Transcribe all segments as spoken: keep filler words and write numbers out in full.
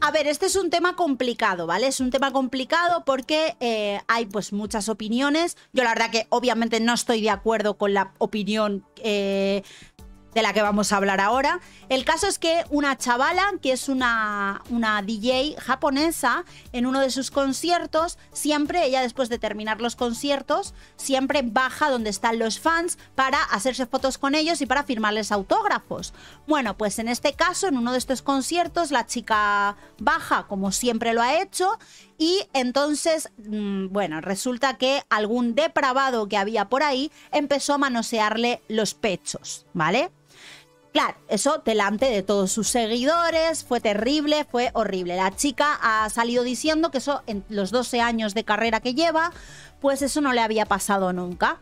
A ver, este es un tema complicado, ¿vale? Es un tema complicado porque eh, hay pues muchas opiniones. Yo la verdad que obviamente no estoy de acuerdo con la opinión eh, de la que vamos a hablar ahora. El caso es que una chavala, que es una, una D J japonesa, en uno de sus conciertos, siempre, ella después de terminar los conciertos, siempre baja donde están los fans para hacerse fotos con ellos y para firmarles autógrafos. Bueno, pues en este caso, en uno de estos conciertos, la chica baja, como siempre lo ha hecho, y entonces, mmm, bueno, resulta que algún depravado que había por ahí empezó a manosearle los pechos, ¿vale? Claro, eso delante de todos sus seguidores, fue terrible, fue horrible. La chica ha salido diciendo que eso en los doce años de carrera que lleva, pues eso no le había pasado nunca.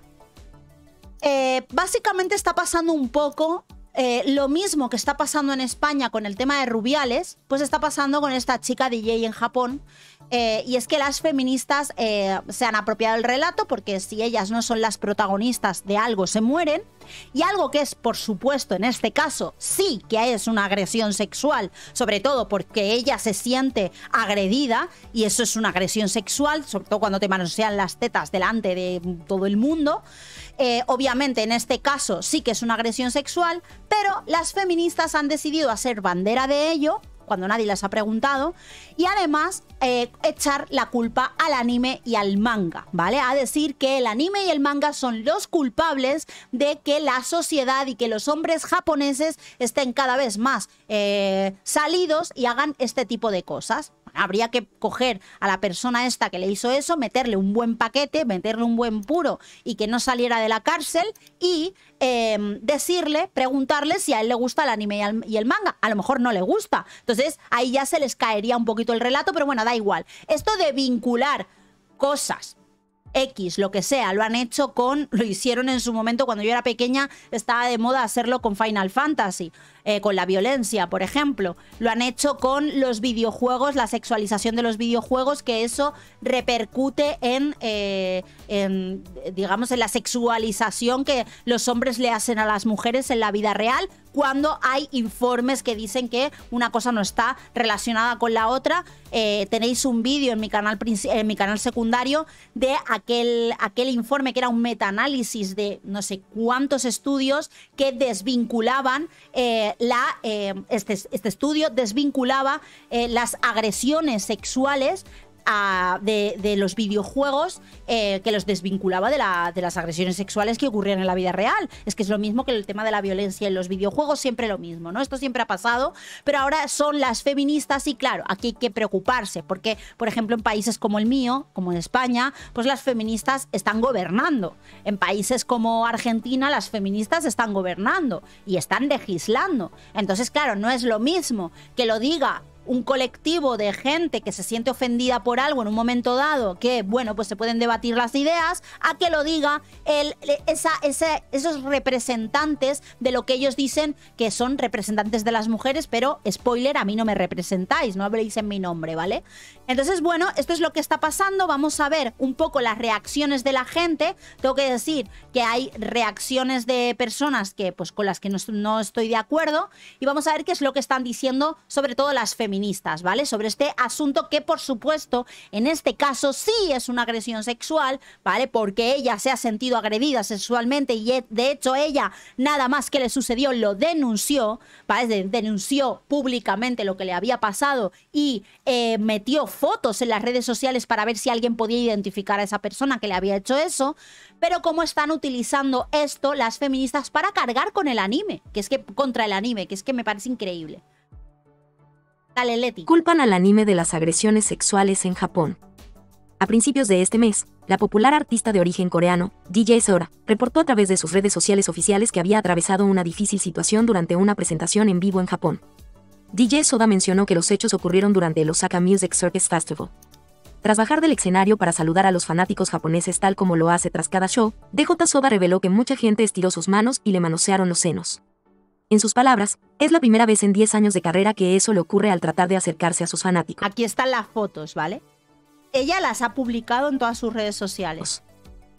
Eh, básicamente está pasando un poco eh, lo mismo que está pasando en España con el tema de Rubiales, pues está pasando con esta chica D J en Japón. Eh, y es que las feministas eh, se han apropiado del relato porque si ellas no son las protagonistas de algo se mueren, y algo que es, por supuesto, en este caso sí que es una agresión sexual, sobre todo porque ella se siente agredida, y eso es una agresión sexual, sobre todo cuando te manosean las tetas delante de todo el mundo. Eh, obviamente en este caso sí que es una agresión sexual, pero las feministas han decidido hacer bandera de ello cuando nadie les ha preguntado, y además eh, echar la culpa al anime y al manga, ¿vale? A decir que el anime y el manga son los culpables de que la sociedad y que los hombres japoneses estén cada vez más eh, salidos y hagan este tipo de cosas. Habría que coger a la persona esta que le hizo eso, meterle un buen paquete, meterle un buen puro y que no saliera de la cárcel, y eh, decirle, preguntarle si a él le gusta el anime y el, y el manga. A lo mejor no le gusta. Entonces ahí ya se les caería un poquito el relato, pero bueno, da igual. Esto de vincular cosas X, lo que sea, lo han hecho con, lo hicieron en su momento cuando yo era pequeña, estaba de moda hacerlo con Final Fantasy, eh, con la violencia, por ejemplo. Lo han hecho con los videojuegos, la sexualización de los videojuegos, que eso repercute en, eh, en, digamos, en la sexualización que los hombres le hacen a las mujeres en la vida real, cuando hay informes que dicen que una cosa no está relacionada con la otra. Eh, tenéis un vídeo en mi canal en mi canal secundario de aquel, aquel informe que era un metaanálisis de no sé cuántos estudios que desvinculaban eh, la, eh, este, este estudio desvinculaba eh, las agresiones sexuales A, de, de los videojuegos, eh, que los desvinculaba de, la, de las agresiones sexuales que ocurrían en la vida real. Es que es lo mismo que el tema de la violencia en los videojuegos, siempre lo mismo, ¿no? Esto siempre ha pasado, pero ahora son las feministas, y claro, aquí hay que preocuparse, porque, por ejemplo, en países como el mío, como en España, pues las feministas están gobernando. En países como Argentina, las feministas están gobernando y están legislando. Entonces, claro, no es lo mismo que lo diga un colectivo de gente que se siente ofendida por algo en un momento dado, que, bueno, pues se pueden debatir las ideas, a que lo diga el, esa, ese, esos representantes de lo que ellos dicen que son representantes de las mujeres, pero, spoiler, a mí no me representáis, no habléis en mi nombre, ¿vale? Entonces, bueno, esto es lo que está pasando. Vamos a ver un poco las reacciones de la gente. Tengo que decir que hay reacciones de personas que, pues, con las que no, no estoy de acuerdo, y vamos a ver qué es lo que están diciendo, sobre todo las feministas, ¿vale? Sobre este asunto que, por supuesto, en este caso sí es una agresión sexual, ¿vale? Porque ella se ha sentido agredida sexualmente y, de hecho, ella, nada más que le sucedió, lo denunció, ¿vale? Denunció públicamente lo que le había pasado y eh, metió fotos en las redes sociales para ver si alguien podía identificar a esa persona que le había hecho eso. Pero cómo están utilizando esto las feministas para cargar con el anime, que es que contra el anime, que es que me parece increíble. Dale, Leti. Culpan al anime de las agresiones sexuales en Japón. A principios de este mes, la popular artista de origen coreano, D J Sora, reportó a través de sus redes sociales oficiales que había atravesado una difícil situación durante una presentación en vivo en Japón. D J Soda mencionó que los hechos ocurrieron durante el Osaka Music Circus Festival. Tras bajar del escenario para saludar a los fanáticos japoneses tal como lo hace tras cada show, D J Soda reveló que mucha gente estiró sus manos y le manosearon los senos. En sus palabras, es la primera vez en diez años de carrera que eso le ocurre al tratar de acercarse a sus fanáticos. Aquí están las fotos, ¿vale? Ella las ha publicado en todas sus redes sociales.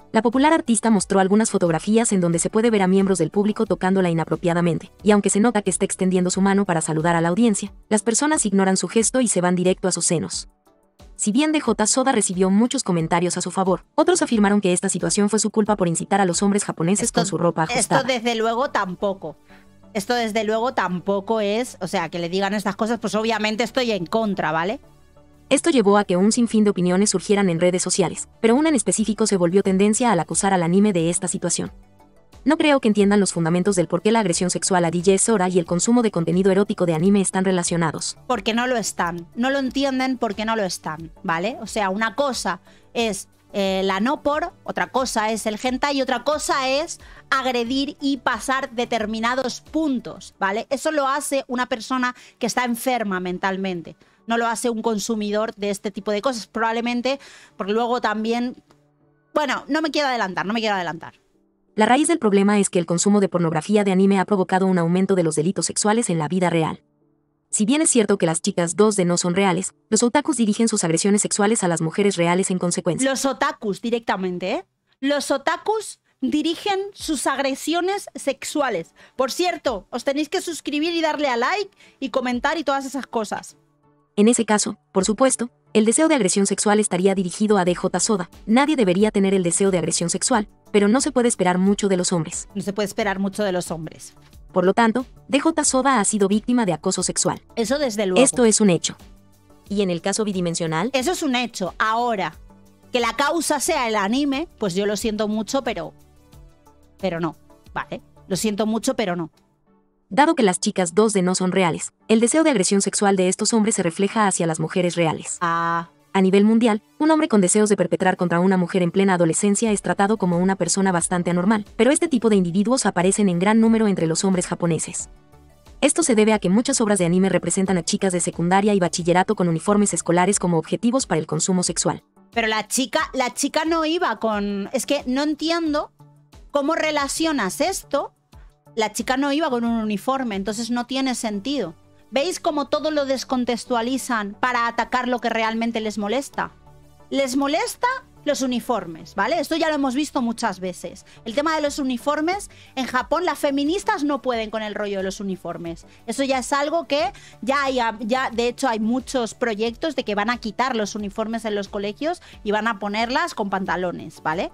La popular artista mostró algunas fotografías en donde se puede ver a miembros del público tocándola inapropiadamente, y aunque se nota que está extendiendo su mano para saludar a la audiencia, las personas ignoran su gesto y se van directo a sus senos. Si bien D J Soda recibió muchos comentarios a su favor, otros afirmaron que esta situación fue su culpa por incitar a los hombres japoneses esto, con su ropa ajustada. Esto desde luego tampoco. Esto desde luego tampoco es, o sea, que le digan estas cosas, pues obviamente estoy en contra, ¿vale? Esto llevó a que un sinfín de opiniones surgieran en redes sociales, pero una en específico se volvió tendencia al acusar al anime de esta situación. No creo que entiendan los fundamentos del por qué la agresión sexual a D J Sora y el consumo de contenido erótico de anime están relacionados. Porque no lo están. No lo entienden porque no lo están, ¿vale? O sea, una cosa es eh, la no por, otra cosa es el hentai y otra cosa es agredir y pasar determinados puntos, ¿vale? Eso lo hace una persona que está enferma mentalmente. No lo hace un consumidor de este tipo de cosas, probablemente, porque luego también... Bueno, no me quiero adelantar, no me quiero adelantar. La raíz del problema es que el consumo de pornografía de anime ha provocado un aumento de los delitos sexuales en la vida real. Si bien es cierto que las chicas dos D no son reales, los otakus dirigen sus agresiones sexuales a las mujeres reales en consecuencia. Los otakus directamente, ¿eh? Los otakus dirigen sus agresiones sexuales. Por cierto, os tenéis que suscribir y darle a like y comentar y todas esas cosas. En ese caso, por supuesto, el deseo de agresión sexual estaría dirigido a D J Soda. Nadie debería tener el deseo de agresión sexual, pero no se puede esperar mucho de los hombres. No se puede esperar mucho de los hombres. Por lo tanto, D J Soda ha sido víctima de acoso sexual. Eso desde luego. Esto es un hecho. ¿Y en el caso bidimensional? Eso es un hecho. Ahora, que la causa sea el anime, pues yo lo siento mucho, pero... Pero no, ¿vale? Lo siento mucho, pero no. Dado que las chicas dos D no son reales, el deseo de agresión sexual de estos hombres se refleja hacia las mujeres reales. Ah... A nivel mundial, un hombre con deseos de perpetrar contra una mujer en plena adolescencia es tratado como una persona bastante anormal, pero este tipo de individuos aparecen en gran número entre los hombres japoneses. Esto se debe a que muchas obras de anime representan a chicas de secundaria y bachillerato con uniformes escolares como objetivos para el consumo sexual. Pero la chica, la chica no iba con... Es que no entiendo cómo relacionas esto. La chica no iba con un uniforme, entonces no tiene sentido. ¿Veis cómo todo lo descontextualizan para atacar lo que realmente les molesta? Les molesta los uniformes, ¿vale? Esto ya lo hemos visto muchas veces. El tema de los uniformes, en Japón las feministas no pueden con el rollo de los uniformes. Eso ya es algo que ya hay, ya de hecho hay muchos proyectos de que van a quitar los uniformes en los colegios y van a ponerlas con pantalones, ¿vale?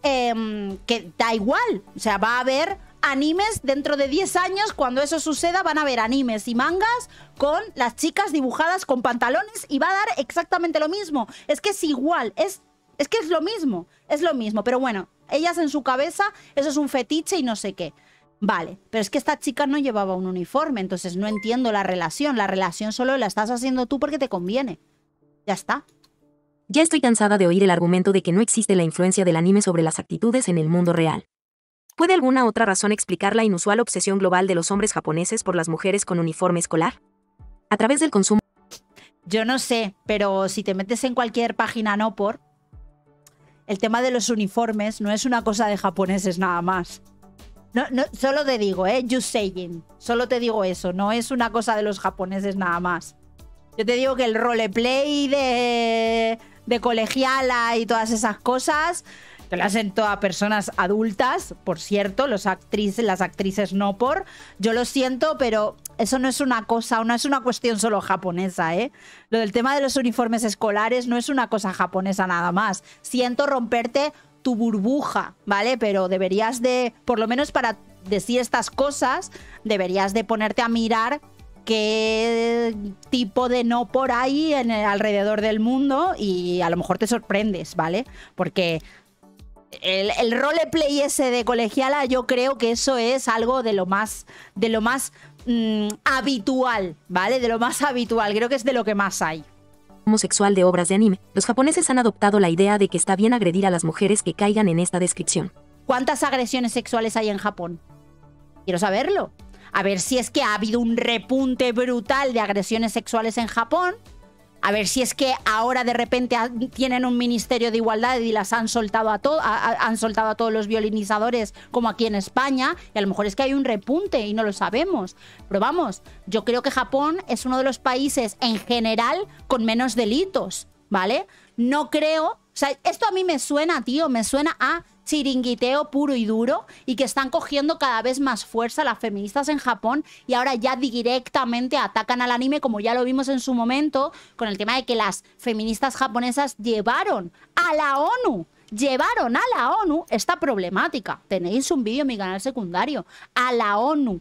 Eh, que da igual, o sea, va a haber animes dentro de diez años, cuando eso suceda van a haber animes y mangas con las chicas dibujadas con pantalones y va a dar exactamente lo mismo. Es que es igual, es, es que es lo mismo, es lo mismo, pero bueno, ellas en su cabeza, eso es un fetiche y no sé qué. Vale, pero es que esta chica no llevaba un uniforme, entonces no entiendo la relación, la relación solo la estás haciendo tú porque te conviene. Ya está. Ya estoy cansada de oír el argumento de que no existe la influencia del anime sobre las actitudes en el mundo real. ¿Puede alguna otra razón explicar la inusual obsesión global de los hombres japoneses por las mujeres con uniforme escolar? A través del consumo... Yo no sé, pero si te metes en cualquier página no por... El tema de los uniformes no es una cosa de japoneses nada más. No, no, solo te digo, ¿eh? Just saying. Solo te digo eso, no es una cosa de los japoneses nada más. Yo te digo que el roleplay de, de colegiala y todas esas cosas... que lo hacen todas personas adultas, por cierto, los actrices, las actrices no por. Yo lo siento, pero eso no es una cosa, no es una cuestión solo japonesa, ¿eh? Lo del tema de los uniformes escolares no es una cosa japonesa nada más. Siento romperte tu burbuja, ¿vale? Pero deberías de, por lo menos para decir estas cosas, deberías de ponerte a mirar qué tipo de no por ahí en el, alrededor del mundo y a lo mejor te sorprendes, ¿vale? Porque... El, el roleplay ese de colegiala, yo creo que eso es algo de lo más, de lo más mmm, habitual, ¿vale? De lo más habitual, creo que es de lo que más hay. Homosexual de obras de anime, los japoneses han adoptado la idea de que está bien agredir a las mujeres que caigan en esta descripción. ¿Cuántas agresiones sexuales hay en Japón? Quiero saberlo. A ver si es que ha habido un repunte brutal de agresiones sexuales en Japón. A ver si es que ahora de repente tienen un ministerio de igualdad y las han soltado a, to a, han soltado a todos los violinizadores como aquí en España. Y a lo mejor es que hay un repunte y no lo sabemos. Pero vamos, yo creo que Japón es uno de los países en general con menos delitos, ¿vale? No creo... O sea, esto a mí me suena, tío, me suena a chiringuiteo puro y duro y que están cogiendo cada vez más fuerza las feministas en Japón y ahora ya directamente atacan al anime, como ya lo vimos en su momento con el tema de que las feministas japonesas llevaron a la ONU, llevaron a la ONU esta problemática. Tenéis un vídeo en mi canal secundario, a la ONU.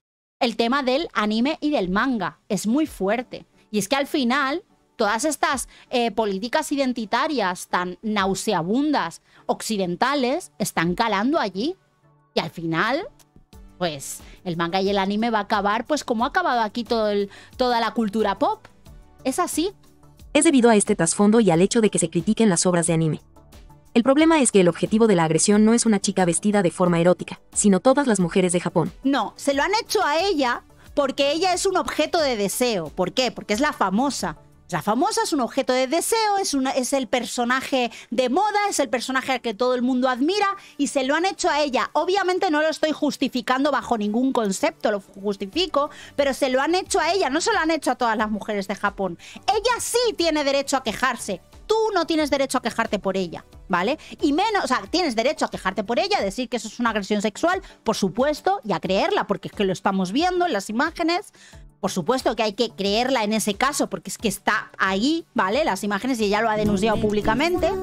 El tema del anime y del manga es muy fuerte. Y es que al final todas estas eh, políticas identitarias tan nauseabundas occidentales están calando allí. Y al final, pues, el manga y el anime va a acabar, pues, como ha acabado aquí todo el, toda la cultura pop. Es así. Es debido a este trasfondo y al hecho de que se critiquen las obras de anime. El problema es que el objetivo de la agresión no es una chica vestida de forma erótica, sino todas las mujeres de Japón. No, se lo han hecho a ella porque ella es un objeto de deseo. ¿Por qué? Porque es la famosa. La famosa es un objeto de deseo, es, una, es el personaje de moda, es el personaje al que todo el mundo admira y se lo han hecho a ella. Obviamente no lo estoy justificando bajo ningún concepto, lo justifico, pero se lo han hecho a ella, no se lo han hecho a todas las mujeres de Japón. Ella sí tiene derecho a quejarse. Tú no tienes derecho a quejarte por ella, ¿vale? Y menos, o sea, tienes derecho a quejarte por ella, a decir que eso es una agresión sexual, por supuesto, y a creerla, porque es que lo estamos viendo en las imágenes. Por supuesto que hay que creerla en ese caso, porque es que está ahí, ¿vale? Las imágenes y ella lo ha denunciado públicamente.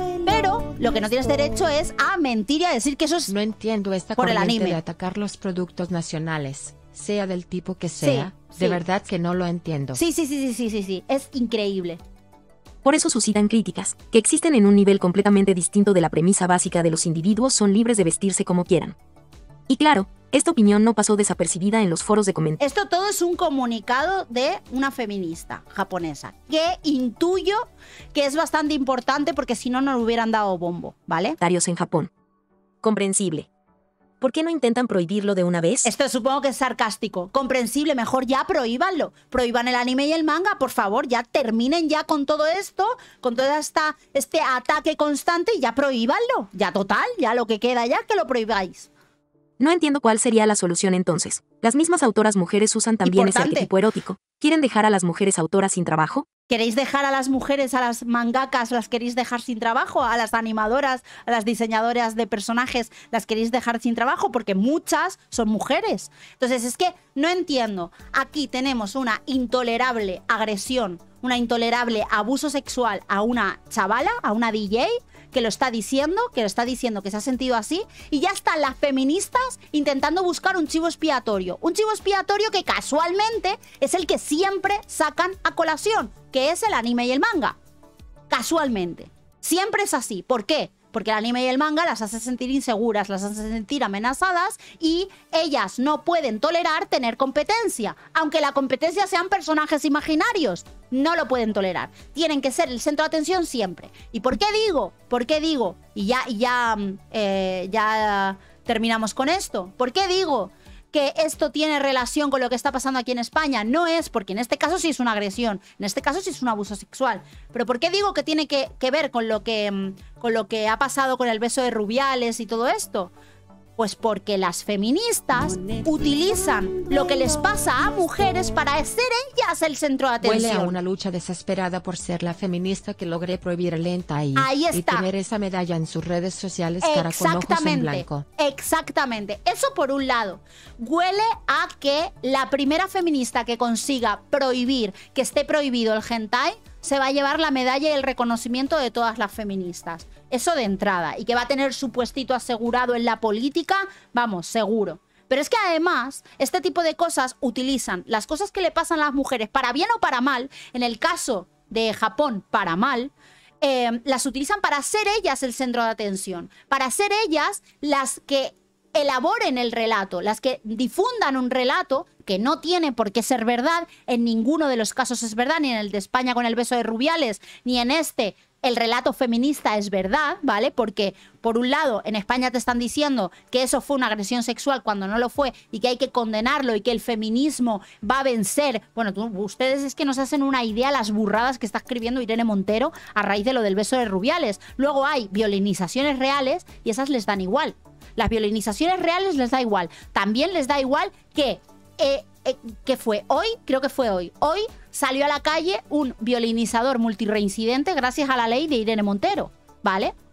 Pero lo que no tienes derecho es a mentir y a decir que eso es No entiendo esta por el corriente anime. de atacar los productos nacionales, sea del tipo que sea. Sí, De sí. verdad que no lo entiendo. Sí, sí, sí, sí, sí, sí, sí. Es increíble. Por eso suscitan críticas, que existen en un nivel completamente distinto de la premisa básica de los individuos son libres de vestirse como quieran. Y claro, esta opinión no pasó desapercibida en los foros de comentarios. Esto todo es un comunicado de una feminista japonesa, que intuyo que es bastante importante porque si no, no le hubieran dado bombo, ¿vale? En Japón. Comprensible. ¿Por qué no intentan prohibirlo de una vez? Esto supongo que es sarcástico. Comprensible, mejor ya prohíbanlo. Prohíban el anime y el manga, por favor, ya terminen ya con todo esto, con todo esta, este ataque constante y ya prohíbanlo. Ya total, ya lo que queda ya que lo prohibáis. No entiendo cuál sería la solución entonces. Las mismas autoras mujeres usan también ese Importante. arquetipo erótico. ¿Quieren dejar a las mujeres autoras sin trabajo? ¿Queréis dejar a las mujeres, a las mangakas, las queréis dejar sin trabajo? ¿A las animadoras, a las diseñadoras de personajes, las queréis dejar sin trabajo? Porque muchas son mujeres. Entonces es que no entiendo. Aquí tenemos una intolerable agresión, una intolerable abuso sexual a una chavala, a una D J, que lo está diciendo, que lo está diciendo que se ha sentido así, y ya están las feministas intentando buscar un chivo expiatorio. Un chivo expiatorio que casualmente es el que siempre sacan a colación, que es el anime y el manga. Casualmente. Siempre es así. ¿Por qué? Porque el anime y el manga las hace sentir inseguras, las hace sentir amenazadas y ellas no pueden tolerar tener competencia. Aunque la competencia sean personajes imaginarios, no lo pueden tolerar. Tienen que ser el centro de atención siempre. ¿Y por qué digo? ¿Por qué digo? Y ya, y ya, eh, ya terminamos con esto. ¿Por qué digo que esto tiene relación con lo que está pasando aquí en España? No es porque en este caso sí es una agresión, en este caso sí es un abuso sexual. Pero ¿por qué digo que tiene que, que ver con lo que, con lo que ha pasado con el beso de Rubiales y todo esto? Pues porque las feministas utilizan lo que les pasa a mujeres para ser ellas el centro de Huele atención. a una lucha desesperada por ser la feminista que logré prohibir el hentai Ahí y está. tener esa medalla en sus redes sociales cara con ojos en Exactamente, blanco. exactamente. Eso por un lado. Huele a que la primera feminista que consiga prohibir, que esté prohibido el hentai, se va a llevar la medalla y el reconocimiento de todas las feministas. Eso de entrada. Y que va a tener su puestito asegurado en la política, vamos, seguro. Pero es que además, este tipo de cosas utilizan las cosas que le pasan a las mujeres, para bien o para mal, en el caso de Japón, para mal, eh, las utilizan para ser ellas el centro de atención, para ser ellas las que elaboren el relato, las que difundan un relato que no tiene por qué ser verdad, en ninguno de los casos es verdad, ni en el de España con el beso de Rubiales, ni en este el relato feminista es verdad, ¿vale? Porque, por un lado, en España te están diciendo que eso fue una agresión sexual cuando no lo fue y que hay que condenarlo y que el feminismo va a vencer. Bueno, tú, ustedes es que nos hacen una idea las burradas que está escribiendo Irene Montero a raíz de lo del beso de Rubiales. Luego hay violinizaciones reales y esas les dan igual. Las violinizaciones reales les da igual. También les da igual que... Eh, eh, que fue hoy, creo que fue hoy. Hoy salió a la calle un violinizador multireincidente gracias a la ley de Irene Montero, ¿vale?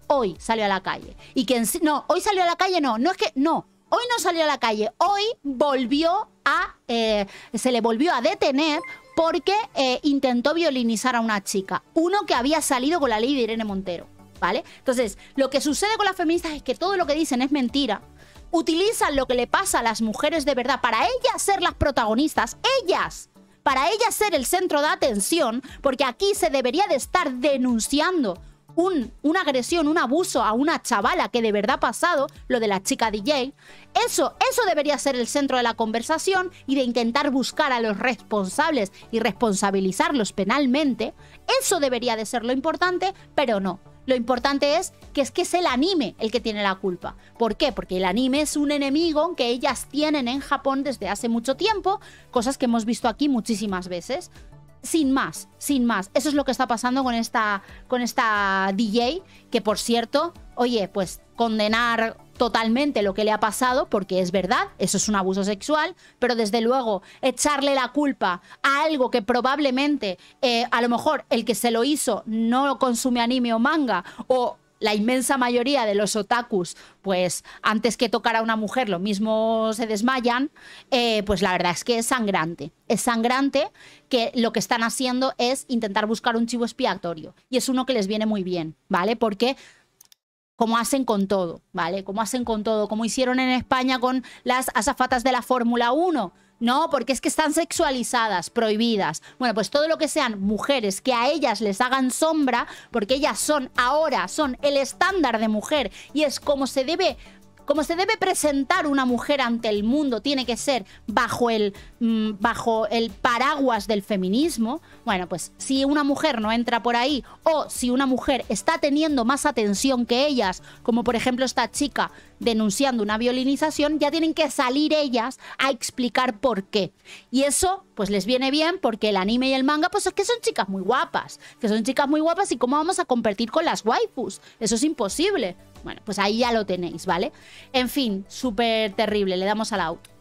hoy salió a la calle. Y que en, no, hoy salió a la calle, no, no es que, no, hoy no salió a la calle, hoy volvió a, eh, se le volvió a detener porque eh, intentó violinizar a una chica, uno que había salido con la ley de Irene Montero, ¿vale? Entonces, lo que sucede con las feministas es que todo lo que dicen es mentira, utilizan lo que le pasa a las mujeres de verdad para ellas ser las protagonistas, ellas, para ellas ser el centro de atención, porque aquí se debería de estar denunciando un, una agresión, un abuso a una chavala que de verdad ha pasado, lo de la chica D J. Eso, eso debería ser el centro de la conversación y de intentar buscar a los responsables y responsabilizarlos penalmente. Eso debería de ser lo importante, pero no. Lo importante es que es que es el anime el que tiene la culpa. ¿Por qué? Porque el anime es un enemigo que ellas tienen en Japón desde hace mucho tiempo, cosas que hemos visto aquí muchísimas veces. Sin más, sin más. Eso es lo que está pasando con esta, con esta D J, que por cierto, oye, pues condenar totalmente lo que le ha pasado, porque es verdad, eso es un abuso sexual, pero desde luego echarle la culpa a algo que probablemente, eh, a lo mejor el que se lo hizo no consume anime o manga, o la inmensa mayoría de los otakus, pues antes que tocar a una mujer lo mismo se desmayan, eh, pues la verdad es que es sangrante. Es sangrante que lo que están haciendo es intentar buscar un chivo expiatorio. Y es uno que les viene muy bien, ¿vale? Porque como hacen con todo, ¿vale? Como hacen con todo, como hicieron en España con las azafatas de la Fórmula uno. No, porque es que están sexualizadas, prohibidas. Bueno, pues todo lo que sean mujeres que a ellas les hagan sombra, porque ellas son ahora, son el estándar de mujer y es como se debe, como se debe presentar una mujer ante el mundo, tiene que ser bajo el, mmm, bajo el paraguas del feminismo. Bueno, pues si una mujer no entra por ahí o si una mujer está teniendo más atención que ellas, como por ejemplo esta chica denunciando una violinización, ya tienen que salir ellas a explicar por qué. Y eso pues les viene bien porque el anime y el manga pues es que son chicas muy guapas, que son chicas muy guapas y cómo vamos a competir con las waifus, eso es imposible. Bueno, pues ahí ya lo tenéis, ¿vale? En fin, súper terrible, le damos al out.